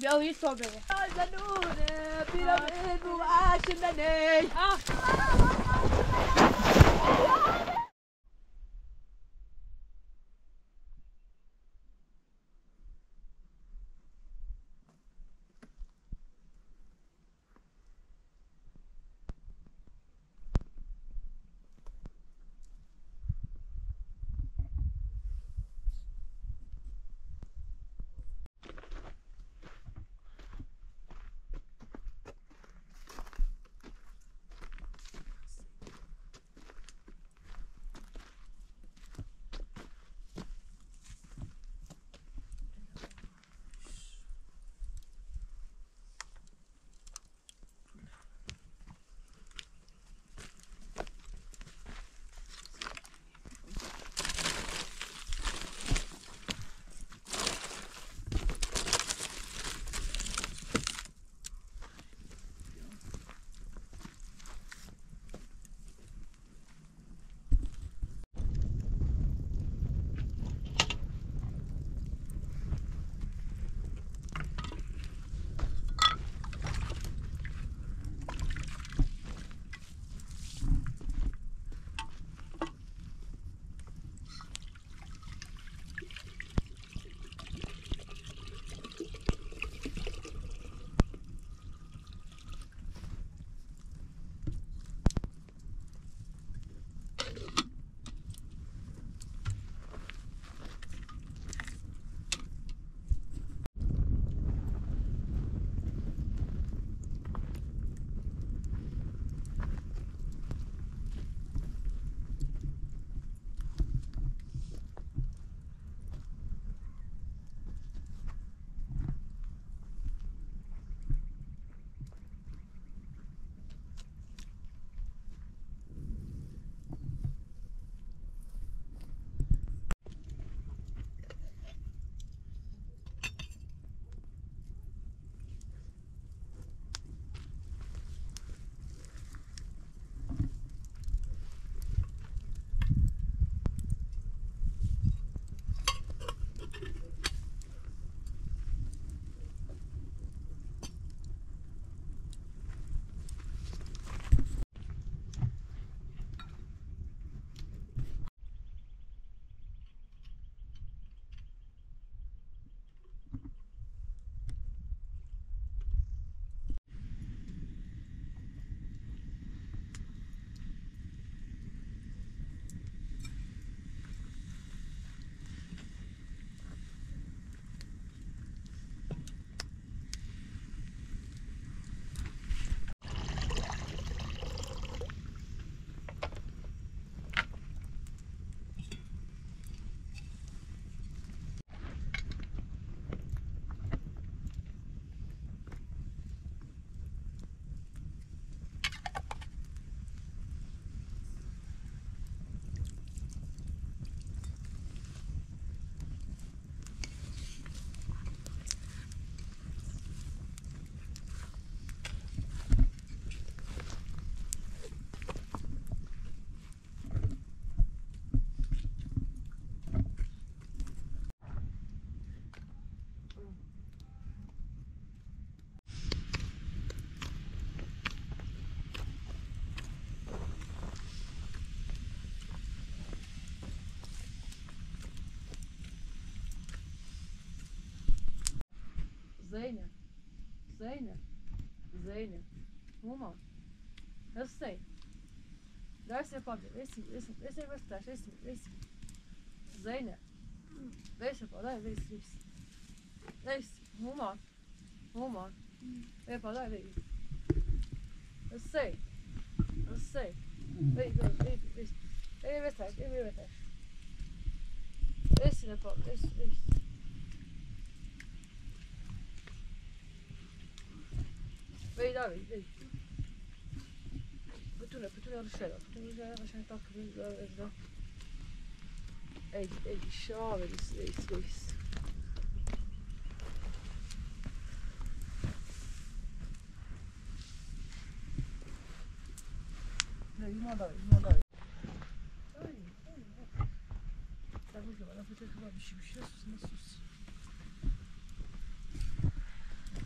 بیا این صبح زنونه بیرم اینو عاشقانه Zeynep, Zeynep, Zeynep, Uma, eu sei. Ders yapabilir. Resim göster. Resim. Zeynep. Resim yapalım. Resim. Uma. Yapalım. Eu sei. Vem. Ele vai. Resim yapalım. Resim. Vedi. Bütün alışverler. عشان تاكل ده. اي الشعر ريس. لا يمضي. لا بقى انا فكرت بقى مش نص.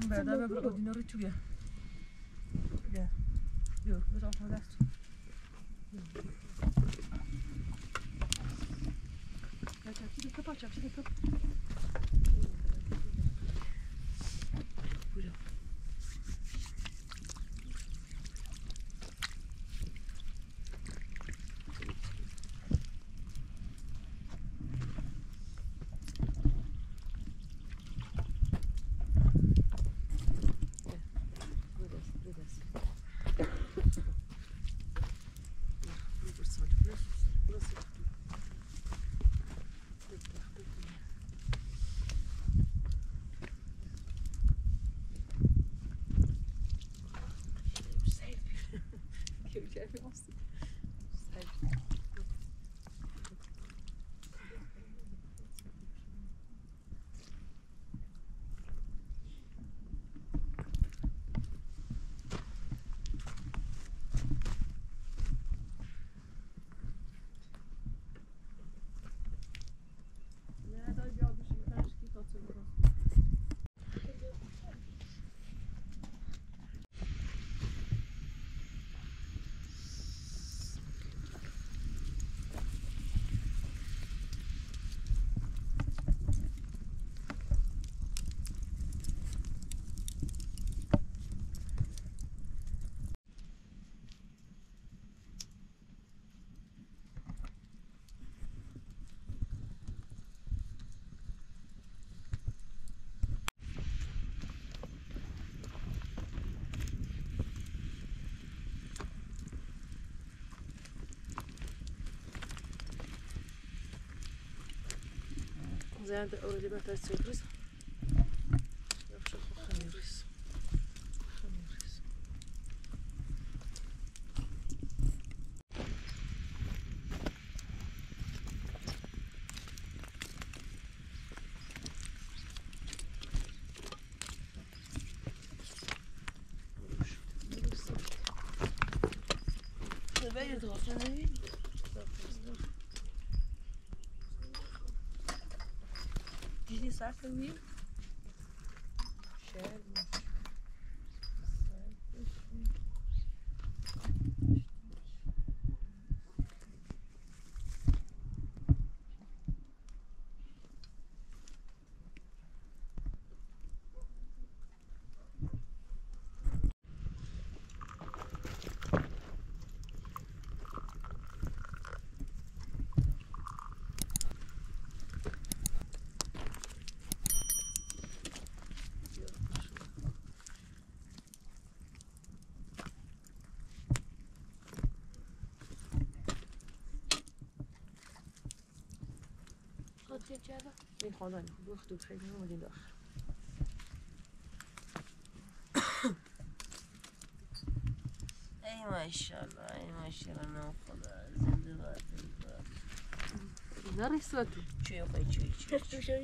برده ببر اودینا رو توی ده بیو بذار خود دست چاکی کپا چاکی کپا بوجا زين اوريدي بقى سيرفيس يفشل خميس تبين تغطي Did start from you? Share. این خواندن گفت و خیلی نمودین داخل ای ماشاءالله ای ماشاءالله نام خدا زنده باد نرسد چی خواهی چی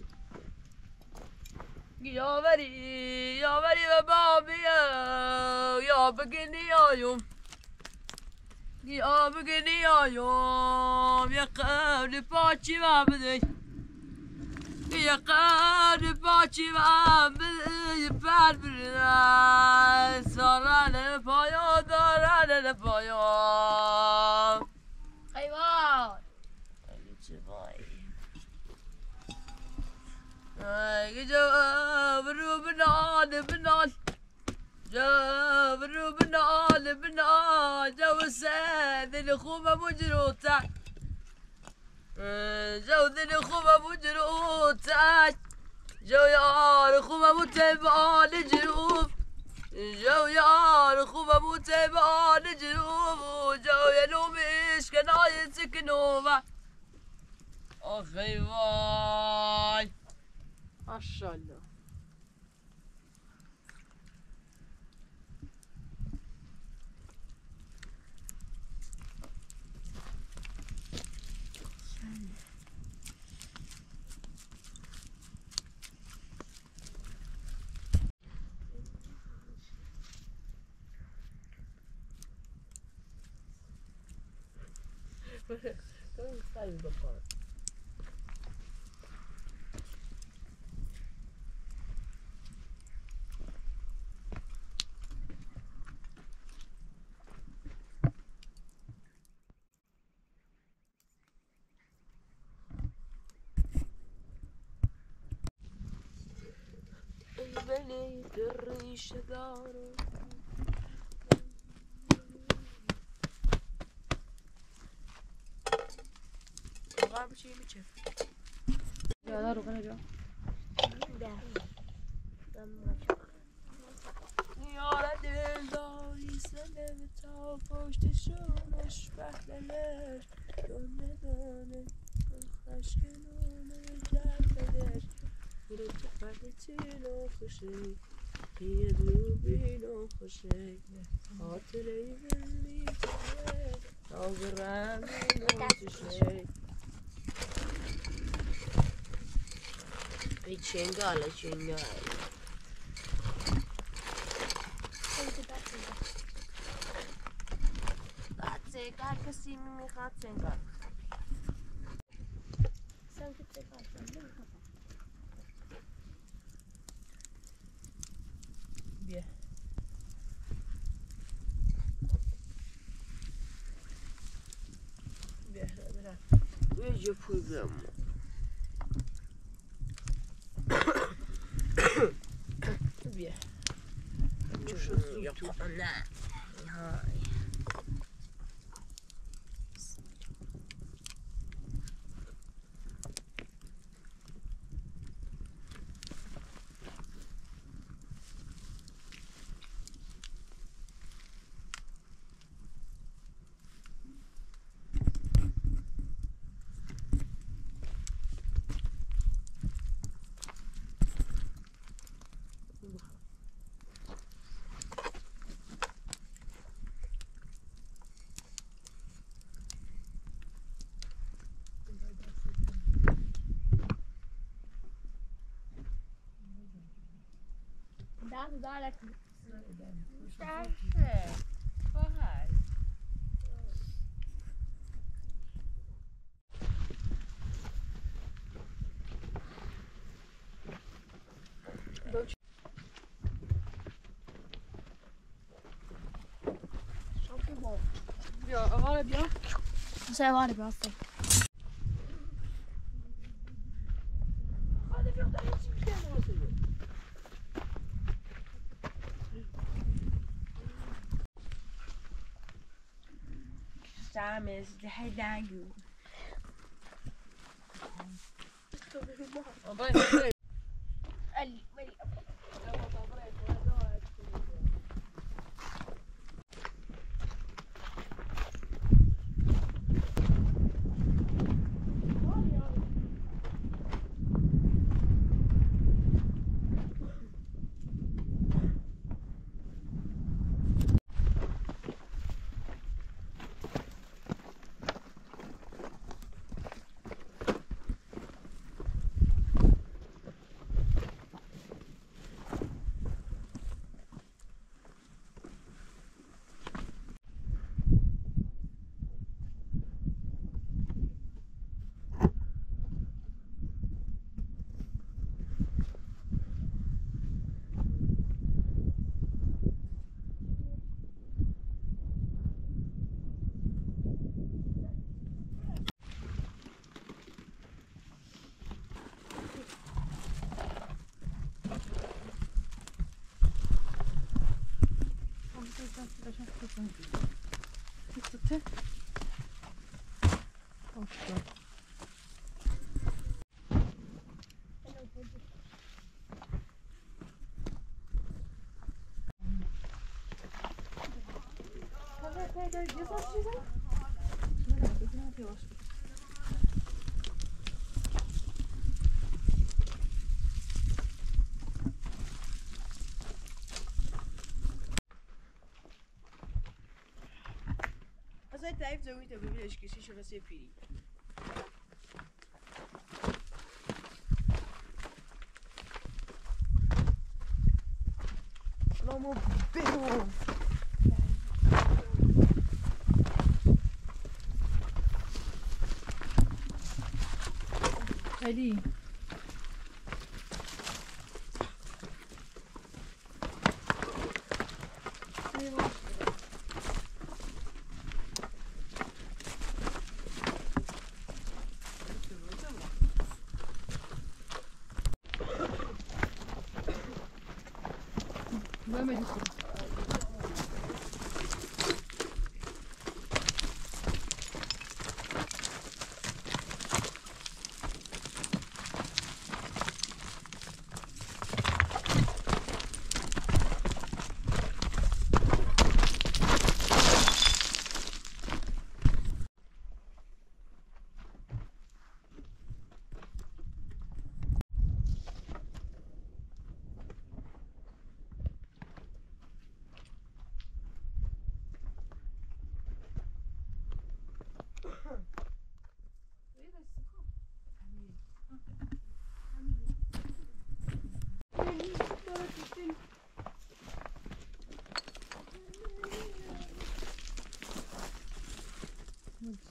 یاوری و بابیو یا بگنی آیوم یا بگنی آیوم یا قبل پاچی و بدی یا قبل پاچی و بدی پر برد سارن پایا دارن پایا حیوان خیلی چه بایی جو برو بنال جو بنال جو ساد الخوف مجروتا جو الخوف مجروتا جو يا خوف متبع الجروف جو يا خوف متبع الجروف جو يا نومش كناية سكنوبة اخي واي ما شاء الله Come stai un po'? بلی ریشه دارم واقعا بچه میچه یادا رو کنه جا یاره دلداری سنه تا پشت شونش بخلش دونه دونه خشکنونه جرفدش میره تو پنتینو خوشه یه دروبینو خوشه خاطره ای میکنه ناز رنگینو توشه ای چنگاله چنگاله هر کسی میخواد چنگال بیا بیا برم یه جا پول بیام بیا تو نه Daar بیا آقا بیا Zij waren er wel. Samen is het heel lang. Als hij heeft zoiets, dan wil je eens je wat piri. Allemaal binnen. Ali.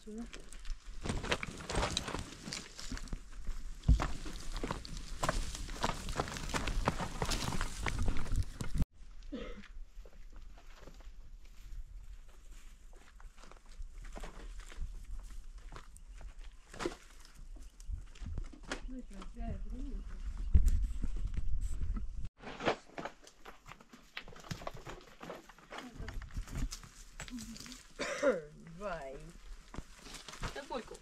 شده. Vai. E poi cosa?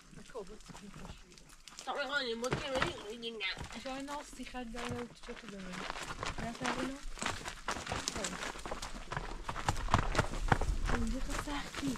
طبعا هاني ممكن يجينا. جاي ناصي خلي على وتشوف بمن. لا تعمله. عندي قصة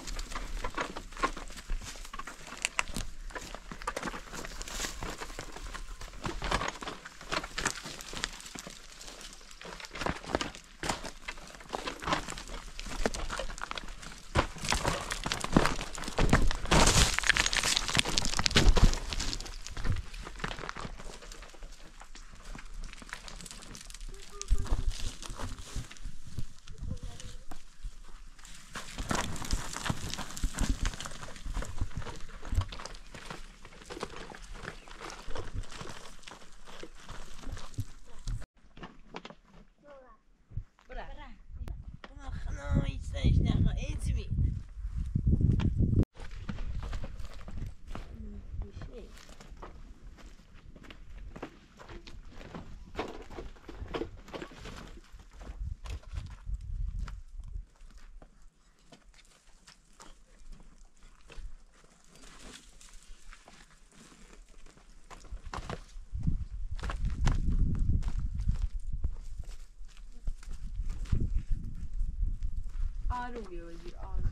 آلو بيودي آلو.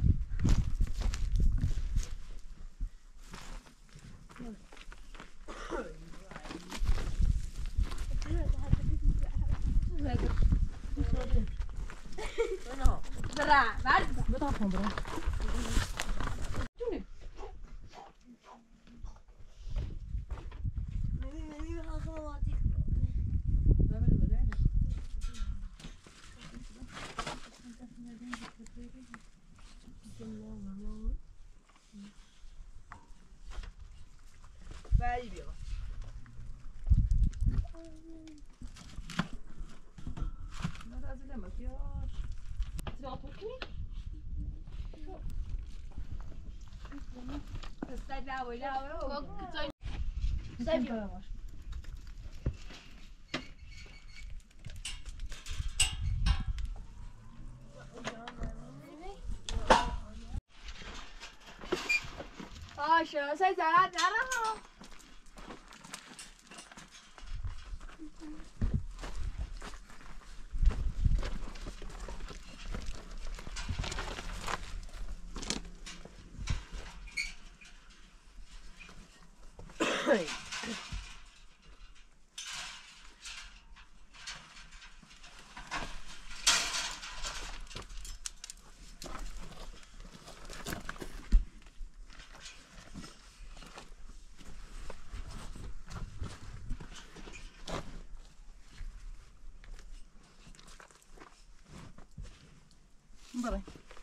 برا بعد بطاقم برا. جوني. مين هالخواتي؟ لا بلا بدأنا. بعدي بيضة. ما لازم لا مكياج. تبغى تركني؟ لا ولا سيبي. شو سيزعل نعرفه. برا.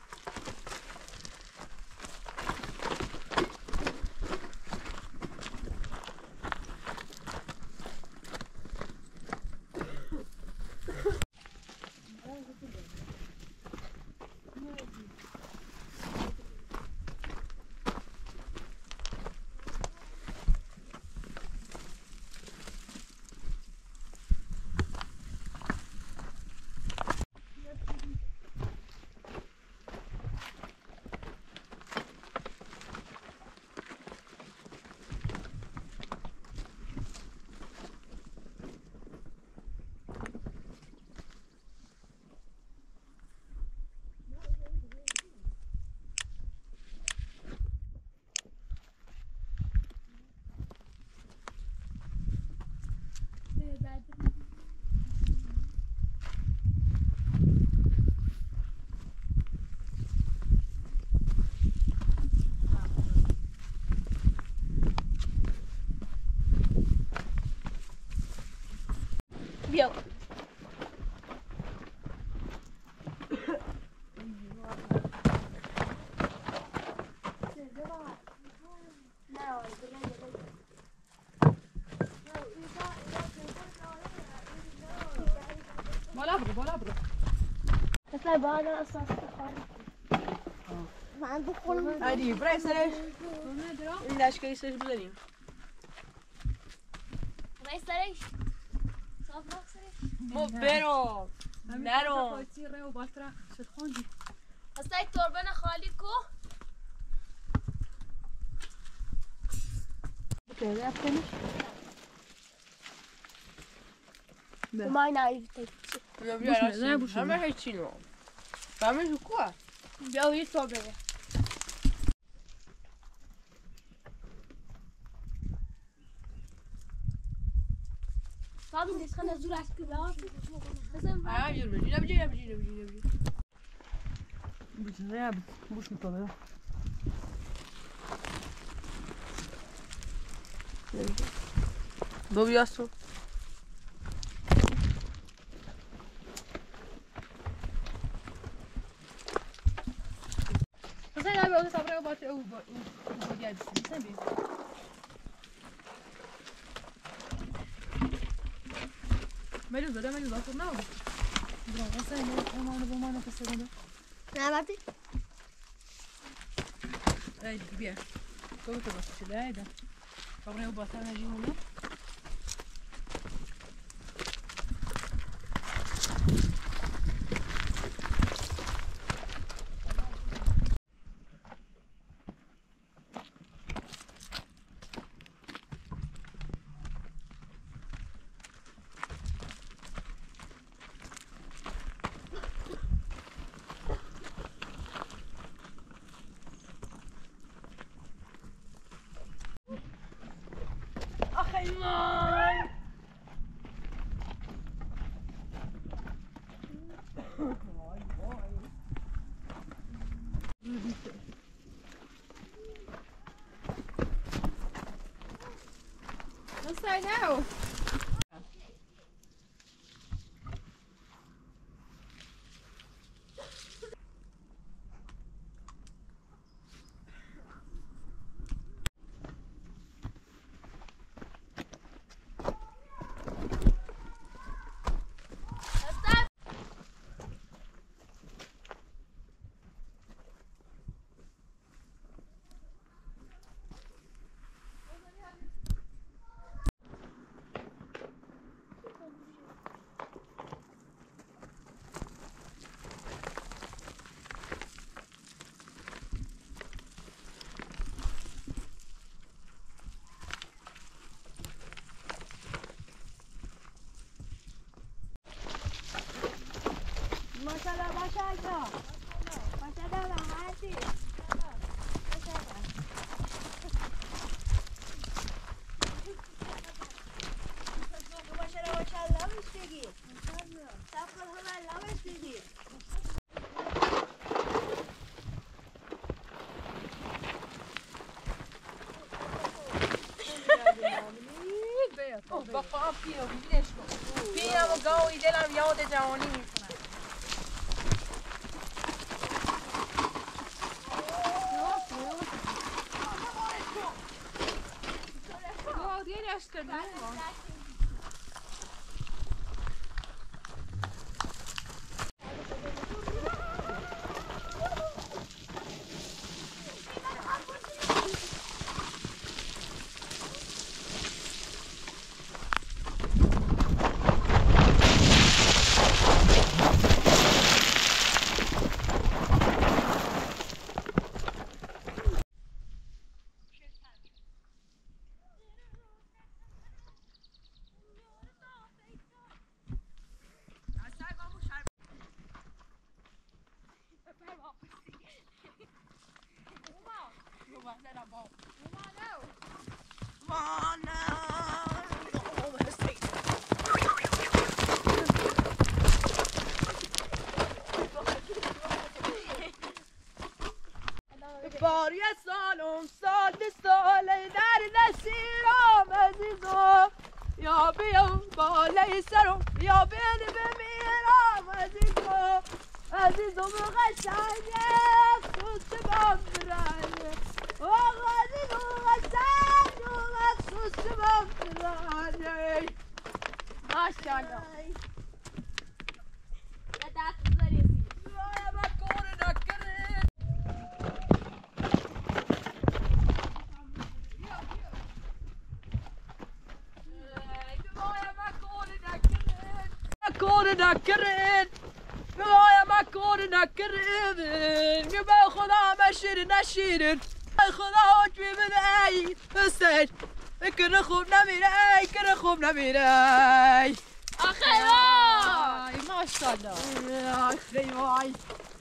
بيضة. مثلا بعد اساس بخورم من بخورم هادي برای سرش این دشکایی سرش بزنیم برای سرش صاف نخ سرش ما برو نرو خواهی ره و باتره شد خوندی اصلا توربن خالی کو بکره افتنش مای نایفته بیا بیا راست همه هیچی نو همه جو کوه بیا یه تو بگه Sabem desse quando azul acho que dá. آه جور بجی نبجی نبجی نبجی نبجی بچه ره بوش میکنه دو بیاستو مثلا نبی اوزه صبره و باتره او باید بسید مثلا بید مجلس بده مجلس باتر نو برو مثلا امانو بمانو پسر ده نه بعدی ای بیا تو بس شده ایده صبره و باتر نجیم اونو Let's say now. بقا پینو بیدش کن پینم و گاوی دلم یاد جوانی میکنم باری سالم سال ساله در نشیرم عزیزم یا بیام بالای سرم یا بینی بمیرم عزیزم عزیزم قشنگه سوست بام برنه آقا عزیزم قشنگه سوست بام برنه ماشاءالله دست بزنید نکرین میخوایم مکان نکرین می به خدا مشیر نشیرین ای خدا حکمی بده ای حسین کر خوب نمیره ای کر خوب نمیره ای آخه وای ماشاءالله آخه وای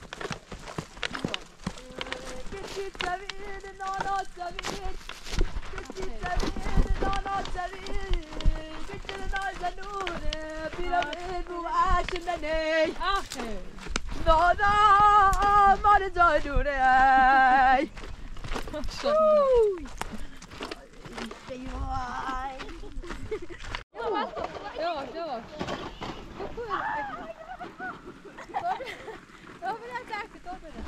کسی زمین نانا زمین کسی زمین نانا زمین کسی نازنونه بیرم این بو عشمنی آخه نانا مال زنونه ای یواش یواش تو بده تک تو بده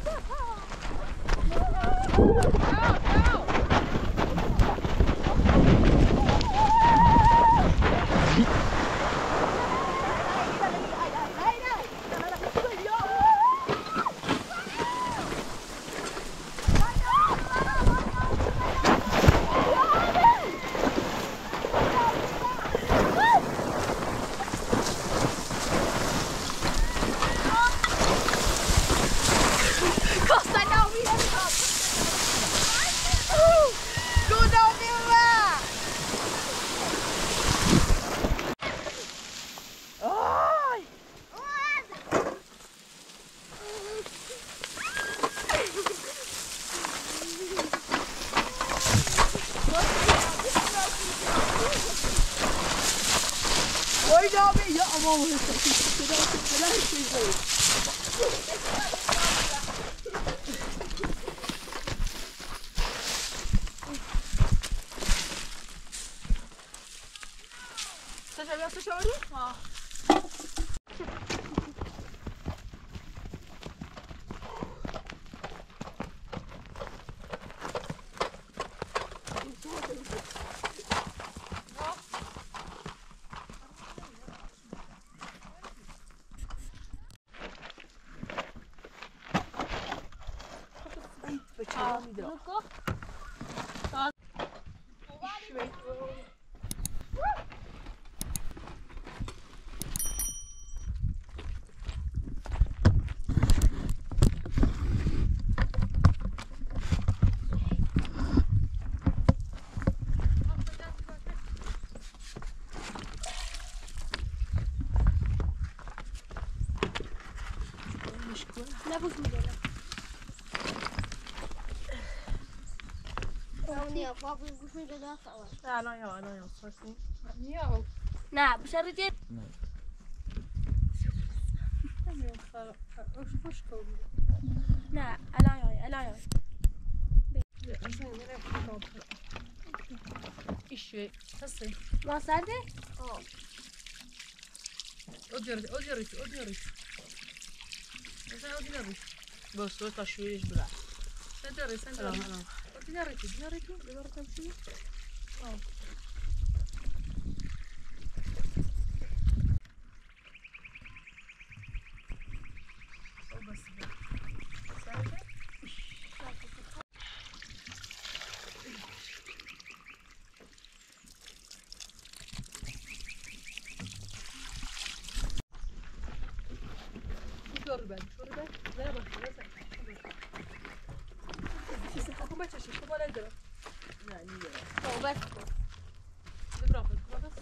نبوش میدونم نیا بابا گوش میده دست الان یا سرسی نیا نه بشه رجل نه الان ایشی هستی ما سرده اودیاریت بس تو تشویش بده سنداری اودیاریت ببر تمشي بس سرده شوربه لا بس حكم بس شيء خذ ولا يدرى لا يدرى هو بس برافو بس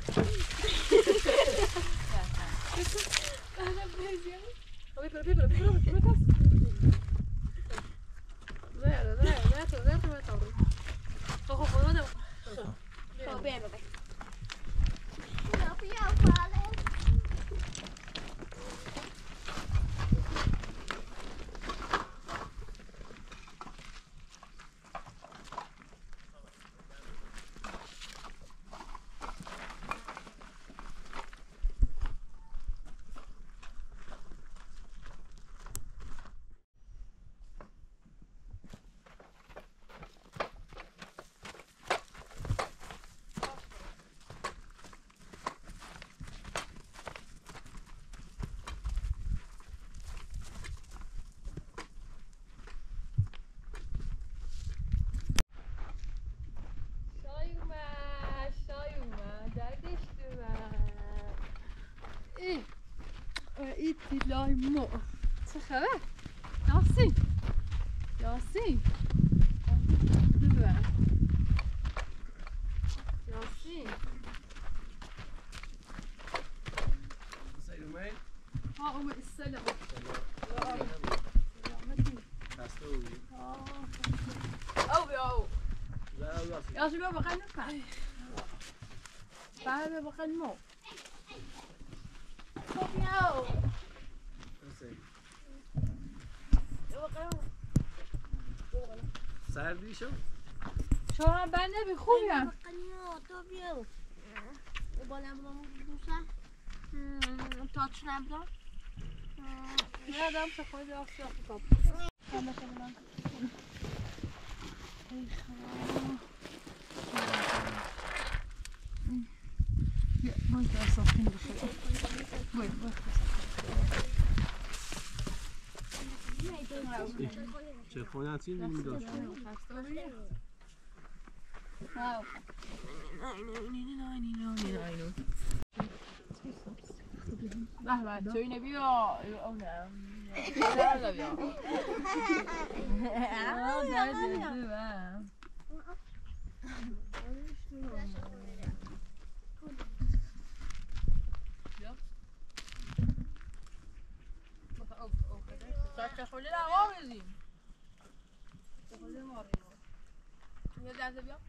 انا بهزي بيبرا لا توري هو هذا هو بيعمل لای ما چه خبر؟ یاسین یاسین یاسین سلامت ها اومد السلام خسته بودی؟ او لا یاسین بیا بخیر نفر بیا بخیر ما بیا سردی شو؟ شما بنده بی خوبیم تو بیا بالم بودم تاچ نبودم یادم چه خواهی داشت خب باید اصافین بخیر باید چه خونتی نمی داشت؟ به توی نبیا او نه نه بیا تخولی را آویزیم تخولی را آویزیم یه دسته بیا